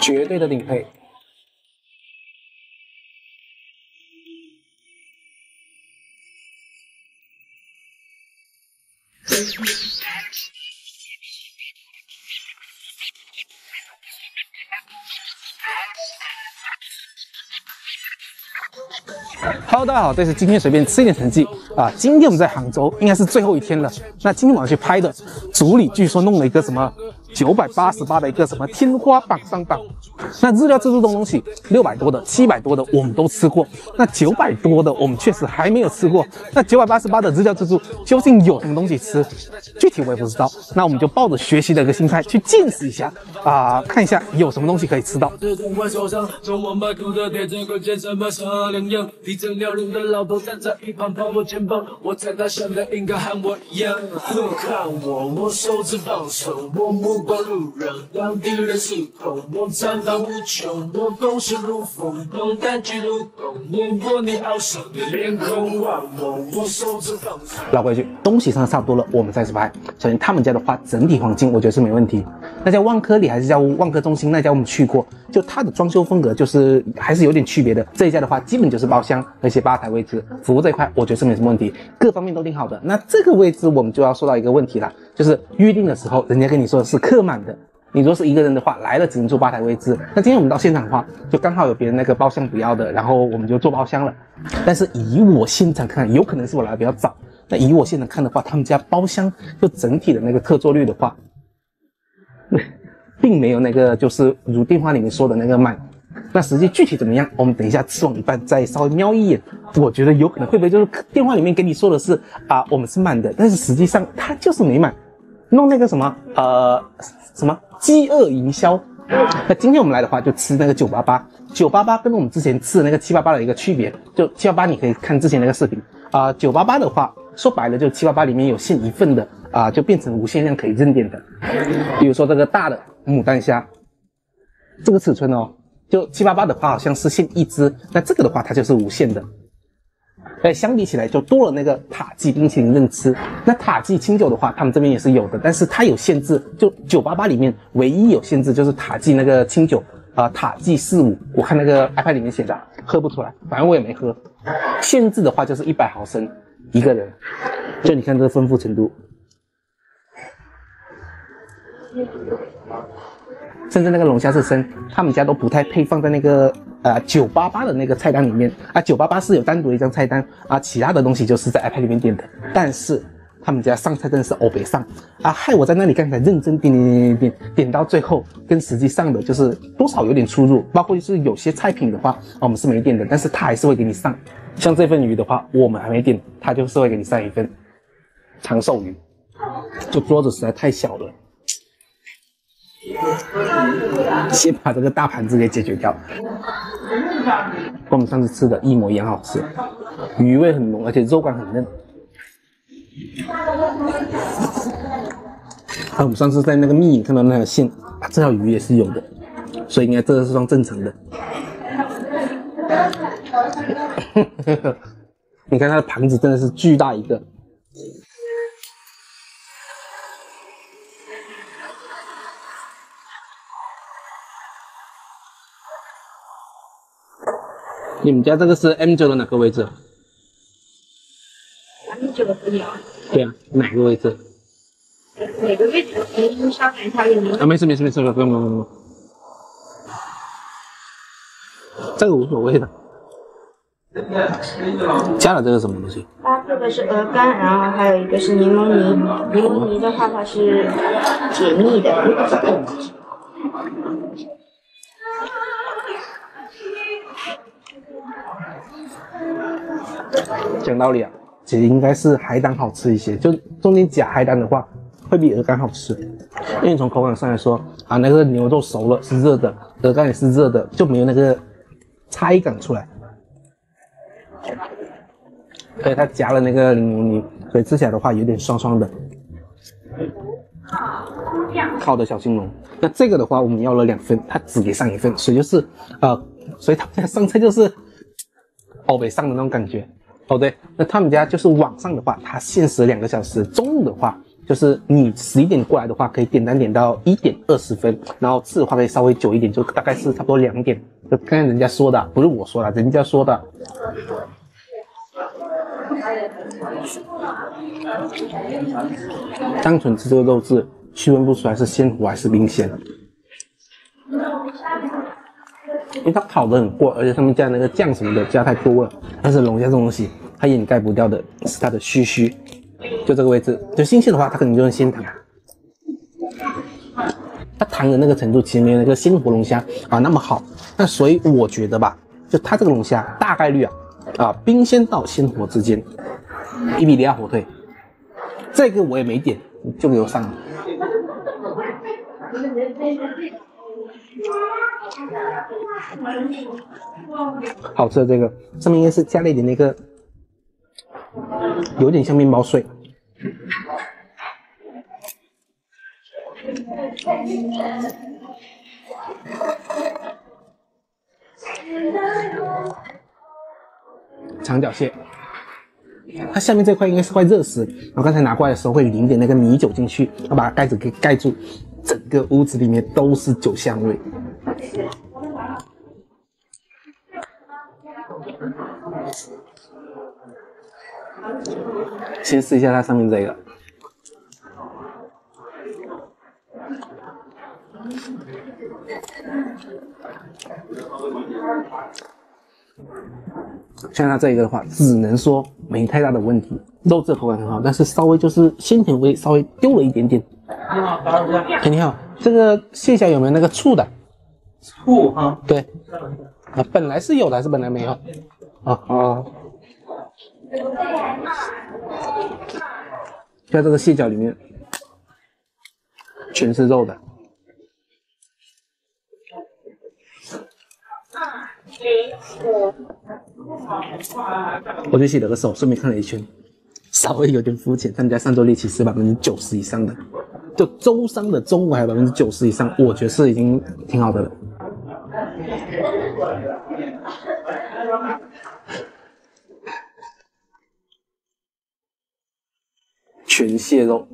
绝对的顶配。Hello， 大家好，这是今天随便吃一点成绩啊。今天我们在杭州，应该是最后一天了。那今天晚上去拍的，组里据说弄了一个什么988的一个什么天花板上榜。那日料自助这种东西，600多的、700多的我们都吃过，那900多的我们确实还没有吃过。那988的日料自助究竟有什么东西吃？具体我也不知道。那我们就抱着学习的一个心态去见识一下啊，看一下有什么东西可以吃到。的老头站在一旁拍我肩膀，我猜他想的应该和我一样。看我手指放手，我目光路人，当敌人失控，我残弹无穷，我攻势如风，动弹击如弓，我握你傲首的脸孔，望我手指放手。老规矩，东西上差不多了，我们再次拍。首先他们家的话，整体环境我觉得是没问题。那家万科里还是叫万科中心，那家我们去过，就它的装修风格就是还是有点区别的。这一家的话，基本就是包厢，而且吧台位置，服务这一块我觉得是没什么问题，各方面都挺好的。那这个位置我们就要说到一个问题了，就是预定的时候，人家跟你说的是客满的。你如果是一个人的话，来了只能坐吧台位置。那今天我们到现场的话，就刚好有别人那个包厢不要的，然后我们就坐包厢了。但是以我现场看，有可能是我来的比较早。那以我现场看的话，他们家包厢就整体的那个客座率的话，并没有那个就是如电话里面说的那个满。那实际具体怎么样，我们等一下吃完一半再稍微瞄一眼。我觉得有可能会不会就是电话里面跟你说的是啊，我们是满的，但是实际上它就是没满，弄那个什么饥饿营销。那今天我们来的话就吃那个988跟我们之前吃的那个788的一个区别，就788你可以看之前那个视频啊，988的话说白了就788里面有限一份的啊，就变成无限量可以认点的。比如说这个大的牡丹虾，这个尺寸哦，就788的话好像是限一只，那这个的话它就是无限的。相比起来就多了那个塔记冰淇淋任吃。那塔记清酒的话，他们这边也是有的，但是它有限制，就988里面唯一有限制就是塔记那个清酒塔记45，我看那个 iPad 里面写的，喝不出来，反正我也没喝。限制的话就是100毫升一个人，就你看这个丰富程度。甚至那个龙虾刺身，他们家都不太配放在那个988的那个菜单里面啊，988是有单独一张菜单啊，其他的东西就是在 iPad 里面点的，但是他们家上菜真的是欧北上啊，害我在那里刚才认真点到最后，跟实际上的就是多少有点出入，包括就是有些菜品的话我们是没点的，但是他还是会给你上，像这份鱼的话我们还没点，他就是会给你上一份长寿鱼，就桌子实在太小了。先把这个大盘子给解决掉，跟我们上次吃的一模一样好吃，鱼味很浓，而且肉感很嫩。我们上次在那个密影看到那条线这条鱼也是有的，所以应该这个是算正常的。你看它的盘子真的是巨大一个。你们家这个是 M9 的哪个位置 ？M9的可以啊。 对啊，哪个位置？ 哪个位置？您稍等一下，您。 啊，没事，不用。这个无所谓的。加了这个什么东西？ 它这个是鹅肝，然后还有一个是柠檬泥。柠檬泥的话，它是解腻的。 讲道理啊，其实应该是海胆好吃一些，就中间夹海胆的话，会比鹅肝好吃。因为从口感上来说啊，那个牛肉熟了是热的，鹅肝也是热的，就没有那个差异感出来。而且它夹了那个柠檬泥，所以吃起来的话有点酸酸的。烤的小青龙，那这个的话我们要了2份，它只给上1份，所以就是所以他们家上菜就是欧北上的那种感觉。哦对，那他们家就是晚上的话，它限时2个小时，中午的话就是你11点过来的话，可以点单点到1点20分，然后吃的话可以稍微久一点，就大概是差不多2点。就刚才人家说的，不是我说的，人家说的。单纯吃这个肉质，区分不出来是鲜活还是冰鲜。因为它烤得很过，而且上面加那个酱什么的加太多了。但是龙虾这种东西，它掩盖不掉的是它的须须，就这个位置。就新鲜的话，它可能就用鲜糖，它糖的那个程度其实没有那个鲜活龙虾啊那么好。那所以我觉得吧，就它这个龙虾大概率冰鲜到鲜活之间，1比0火腿。这个我也没点，就给我上了。好吃的这个上面应该是加了一点那个，有点像面包碎。长脚蟹，它下面这块应该是块热丝，然后刚才拿过来的时候会淋点那个米酒进去，要把它盖子给盖住，整个屋子里面都是酒香味。先试一下它上面这个，像它这个的话，只能说没太大的问题，肉质口感很好，但是稍微就是鲜甜味稍微丢了一点点。哎，你好，这个蟹脚有没有那个醋的？ 醋啊？ 对，本来是有的还是本来没有？像这个蟹脚里面全是肉的。我就洗了个手，顺便看了一圈，稍微有点肤浅。他们家上周利期是90%以上的，就周商的中午还有90%以上，我觉得是已经挺好的了。全蟹肉，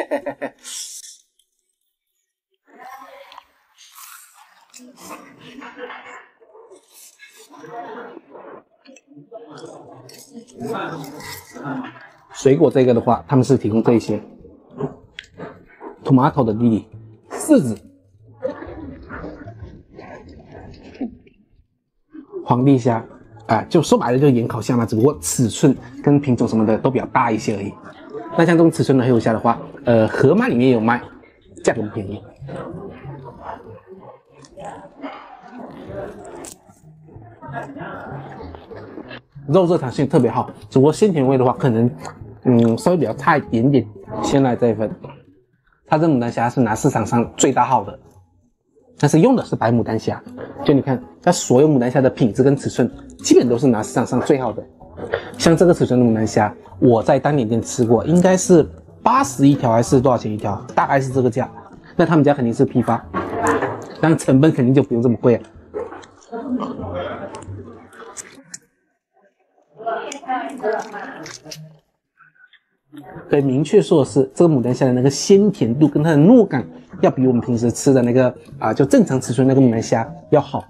水果这个的话，他们是提供这一些 tomato 的粒，柿子，皇帝虾就说白了就是盐烤虾嘛，只不过尺寸跟品种什么的都比较大一些而已。那像这种尺寸的黑虎虾的话，盒马里面也有卖，价格不便宜。肉质弹性特别好，只不过鲜甜味的话，可能稍微比较差一点点。先来这一份，它这牡丹虾是拿市场上最大号的，但是用的是白牡丹虾。就你看，它所有牡丹虾的品质跟尺寸，基本都是拿市场上最好的。像这个尺寸的牡丹虾，我在单点店吃过，应该是80一条还是多少钱一条，大概是这个价。那他们家肯定是批发，但成本肯定就不用这么贵了。可以明确说的是，这个牡丹虾的那个鲜甜度跟它的糯感，要比我们平时吃的那个就正常尺寸那个牡丹虾要好。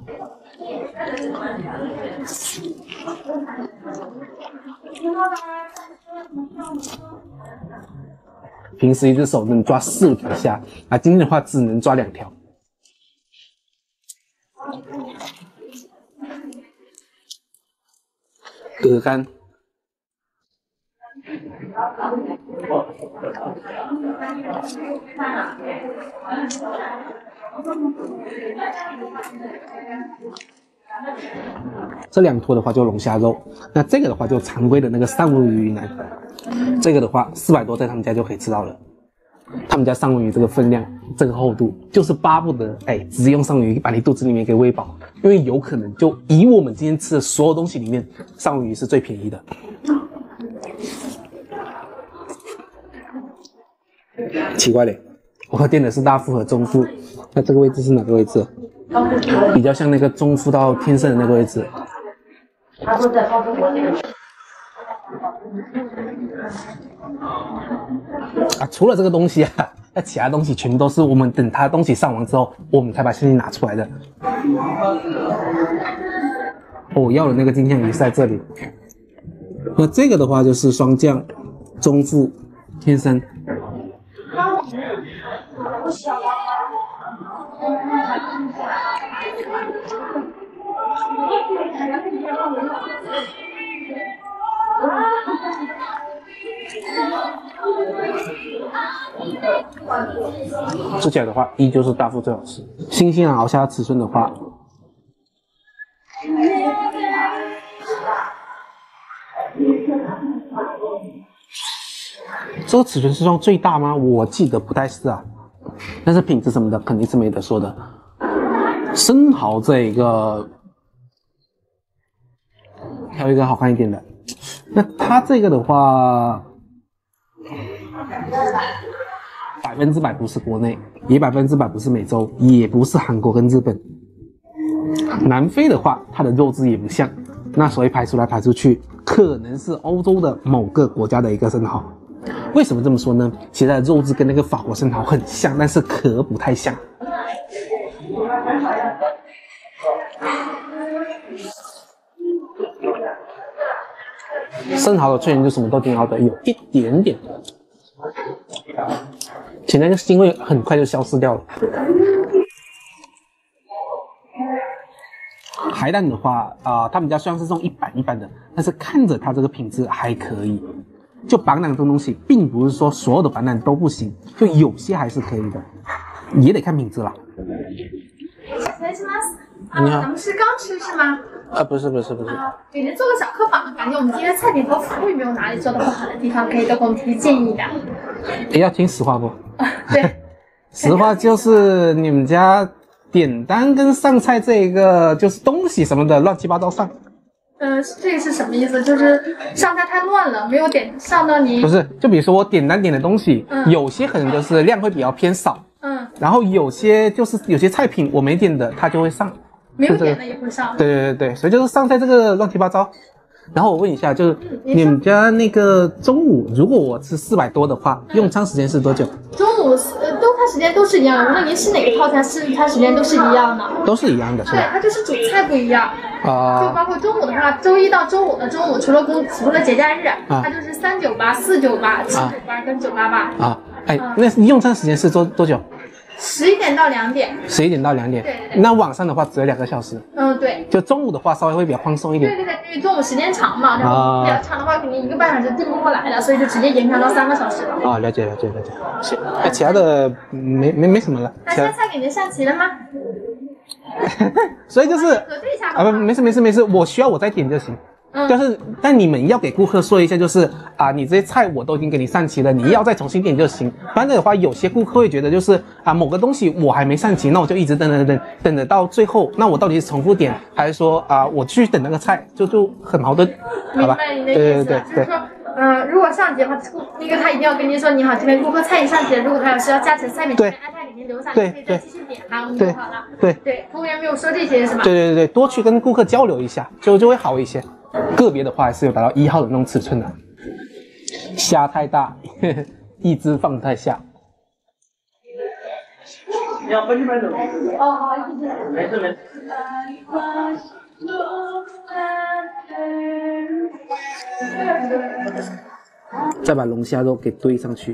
平时一只手能抓4、5条虾今天的话只能抓2条。鹅肝，这2坨的话就龙虾肉，那这个的话就常规的那个三文鱼云南，这个的话400多在他们家就可以吃到了。他们家三文鱼这个分量，这个厚度，就是巴不得直接用三文鱼把你肚子里面给喂饱，因为有可能就以我们今天吃的所有东西里面，三文鱼是最便宜的。奇怪嘞，我点的是大腹和中腹，那这个位置是哪个位置？比较像那个中腹到天盛的那个位置。 啊，除了这个东西啊，那其他东西全都是我们等它东西上完之后，我们才把信息拿出来的。我要的那个金枪鱼是在这里。那这个的话就是双降、中副、天生。吃起来的话，依旧是大腹最好吃。星星熬虾尺寸的话，这个尺寸是算最大吗？我记得不太是啊，但是品质什么的肯定是没得说的。生蚝这个挑一个好看一点的，那它这个的话，100%不是国内，也100%不是美洲，也不是韩国跟日本。南非的话，它的肉质也不像，那所以排出来排出去，可能是欧洲的某个国家的一个生蚝。为什么这么说呢？其实它的肉质跟那个法国生蚝很像，但是壳不太像。生蚝的脆韧度什么都挺好的，有一点点，其实那个腥味很快就消失掉了。海胆的话他们家虽然是这种一般的，但是看着它这个品质还可以。就板胆这种东西，并不是说所有的板胆都不行，就有些还是可以的，也得看品质啦。你好， 咱们是刚吃是吗？ 不是。 给您做个小科访，感觉我们今天菜品和服务有没有哪里做的不好的地方，可以都给我们提建议的。 要听实话不？ 对， 实话就是你们家点单跟上菜这个就是东西什么的乱七八糟上。 这个是什么意思？就是上菜太乱了，没有点上到你。 不是，就比如说我点单点的东西，有些可能就是量会比较偏少，然后有些菜品我没点的，它就会上。 没有点的也会上。 对，所以就是上菜这个乱七八糟。然后我问一下，就是你们家那个中午，如果我吃400多的话，用餐时间是多久？ 中午用餐时间都是一样的，无论您吃哪个套餐，用餐时间都是一样的。 都是一样的，是吧？ 对，它就是主菜不一样。就包括中午的话，周一到周五的中午，除了节假日，它就是398、498、798跟988。 那用餐时间是多久 ？11点到2点。 11点到2点。 对。 那晚上的话只有2个小时。 对。 就中午的话稍微会比较宽松一点。 对，因为中午时间长嘛，然后比较长的话，肯定1个半小时订不过来的，所以就直接延长到3个小时了。 了解。行，其他的没什么了。 那现在菜给您上齐了吗？ 所以就是核对一下没事，我需要我再点就行。但你们要给顾客说一下，就是你这些菜我都已经给你上齐了，你要再重新点就行。不然的话，有些顾客会觉得就是某个东西我还没上齐，那我就一直等着到最后，那我到底是重复点，还是说我去等那个菜，就很矛盾，好吧？ 明白你的意思。对。如果上齐的话，那个他一定要跟您说，你好，这边顾客菜已上齐了，如果他有需要加成菜品，安排给您留下，你可以再继续点它，我们就好了。对，服务员没有说这些是吧？对， 多去跟顾客交流一下，就会好一些。个别的话还是有达到1号的那种尺寸的。虾太大，一只放太下。 你要分走。 好， 没事。 再把龙虾肉给堆上去，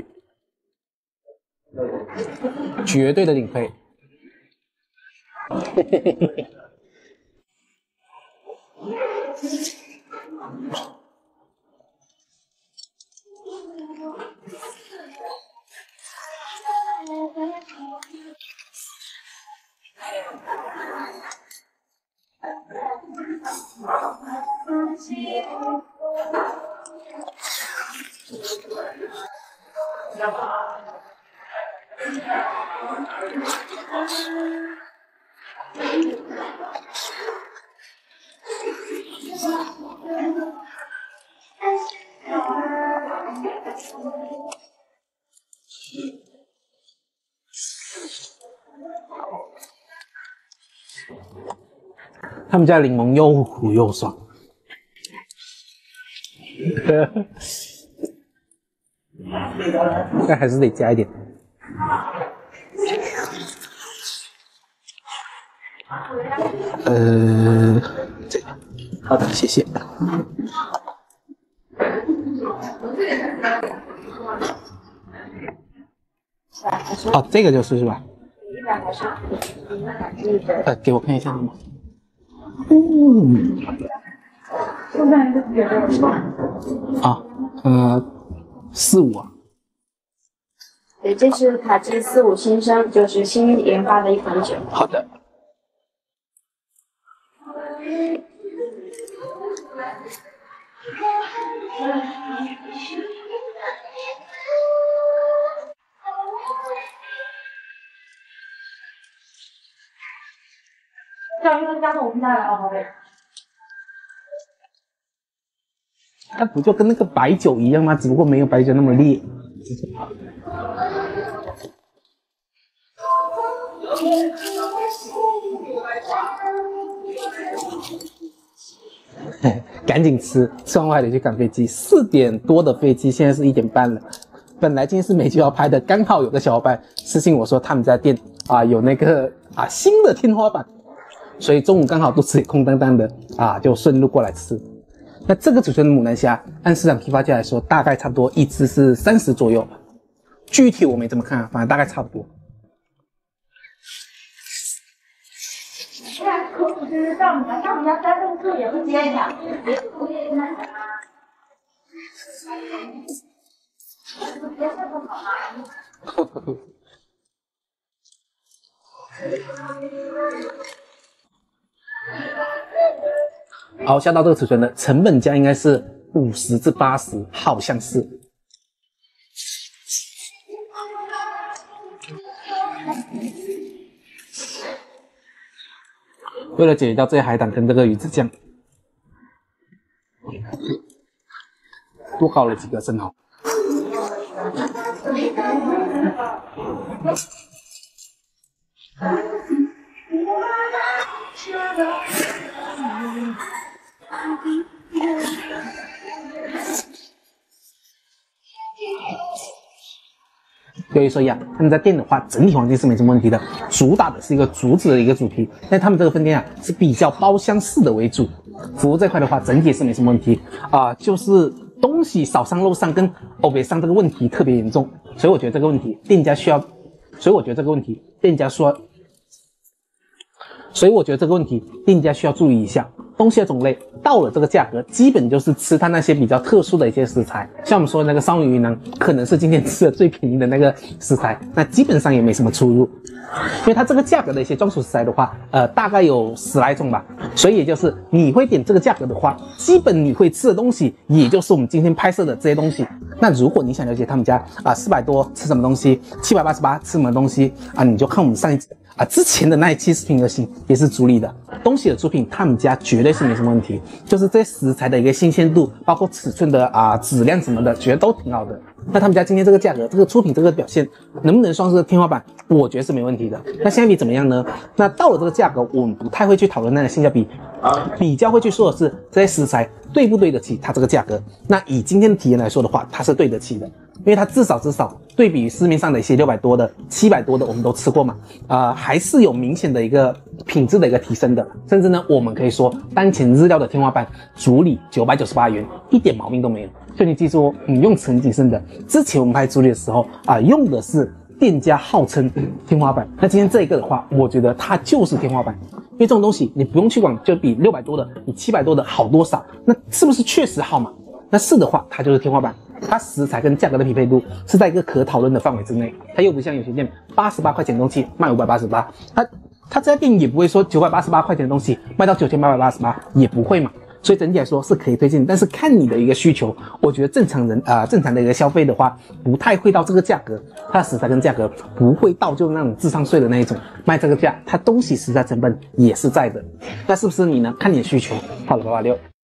绝对的顶配。他们家柠檬又苦又爽。 但还是得加一点。这个好的，谢谢。哦，这个就是吧？给我看一下好吗？啊，45啊。 对，这是塔基45新生，就是新研发的一款酒。 好的。 这样加到我们家来啊，宝贝。 它不就跟那个白酒一样吗？只不过没有白酒那么烈。赶紧吃，吃完我还得去赶飞机。4点多的飞机，现在是1点半了。本来今天是没就要拍的，刚好有个小伙伴私信我说他们家店有那个新的天花板，所以中午刚好肚子也空荡荡的就顺路过来吃。那这个尺寸的母南虾，按市场批发价来说，大概差不多一只是30左右，具体我没怎么看，反正大概差不多。 就是上我们家3份也会接一下。 好，下到这个尺寸的成本价应该是50至80，好像是。为了解决掉这些海胆跟这个鱼子酱，多搞了几个生蚝。所以说呀，他们在店的话，整体环境是没什么问题的，主打的是一个竹子的一个主题。但他们这个分店是比较包厢式的为主，服务这块的话，整体是没什么问题就是东西少上漏上跟欧北上这个问题特别严重，所以我觉得这个问题店家需要，注意一下。东西的种类到了这个价格，基本就是吃它那些比较特殊的一些食材，像我们说的那个烧鱼云南，可能是今天吃的最便宜的那个食材，那基本上也没什么出入。因为它这个价格的一些专属食材的话，大概有10来种吧，所以也就是你会点这个价格的话，基本你会吃的东西，也就是我们今天拍摄的这些东西。那如果你想了解他们家400多吃什么东西，788吃什么东西你就看我们上一集之前的那一期视频就行，也是主理的东西的出品，他们家绝对是没什么问题，就是这些食材的一个新鲜度，包括尺寸的质量什么的，觉得都挺好的。那他们家今天这个价格，这个出品这个表现，能不能算是天花板？我觉得是没问题的。那性价比怎么样呢？那到了这个价格，我们不太会去讨论那个性价比，比较会去说的是这些食材对不对得起它这个价格。那以今天的体验来说的话，它是对得起的，因为它至少对比于市面上的一些600多的、700多的，我们都吃过嘛，还是有明显的一个品质的一个提升的。甚至呢，我们可以说当前日料的天花板，主理998元，一点毛病都没有。所以你记住你用词很谨慎的。之前我们拍主理的时候用的是店家号称天花板，那今天这一个的话，我觉得它就是天花板。因为这种东西你不用去管，就比600多的、比700多的好多少，那是不是确实好嘛？那是的话，它就是天花板。它食材跟价格的匹配度是在一个可讨论的范围之内，它又不像有些店88块钱的东西卖588，它这家店也不会说988块钱的东西卖到9888，也不会嘛。所以整体来说是可以推荐，但是看你的一个需求，我觉得正常人正常的一个消费的话，不太会到这个价格，它的食材跟价格不会到就那种智商税的那一种，卖这个价，它东西食材成本也是在的，那是不是你呢？看你的需求。好了，886。